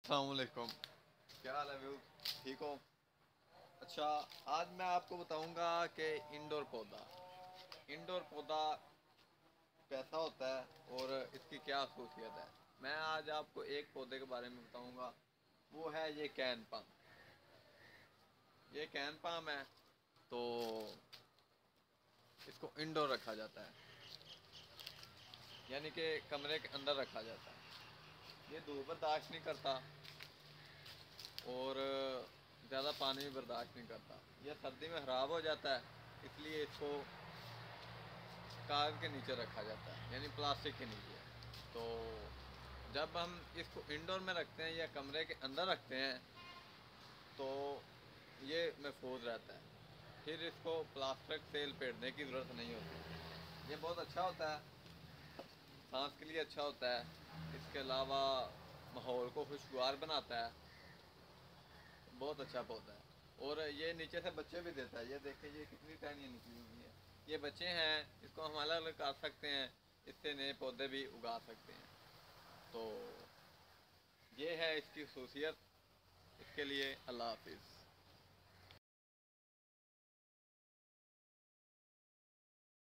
अस्सलाम वालेकुम। क्या हाल है व्यू? ठीक हो? अच्छा, आज मैं आपको बताऊंगा कि इंडोर पौधा कैसा होता है और इसकी क्या खासियत है। मैं आज आपको एक पौधे के बारे में बताऊंगा, वो है ये कैन पाम। ये कैन पाम है, तो इसको इंडोर रखा जाता है, यानी कि कमरे के अंदर रखा जाता है। ये धूप बर्दाश्त नहीं करता और ज़्यादा पानी भी बर्दाश्त नहीं करता। यह सर्दी में ख़राब हो जाता है, इसलिए इसको कार के नीचे रखा जाता है, यानी प्लास्टिक के नीचे। तो जब हम इसको इंडोर में रखते हैं या कमरे के अंदर रखते हैं तो ये महफूज रहता है। फिर इसको प्लास्टिक से लपेटने की ज़रूरत नहीं होती। ये बहुत अच्छा होता है, सांस के लिए अच्छा होता है। इसके अलावा माहौल को खुशगवार बनाता है। बहुत अच्छा पौधा है और ये नीचे से बच्चे भी देता है। ये देखिए, ये कितनी टहनियाँ निकली हुई हैं। ये बच्चे हैं, इसको हम अलग अलग काट सकते हैं, इससे नए पौधे भी उगा सकते हैं। तो ये है इसकी खसूसियत। इसके लिए अल्लाह हाफिज़।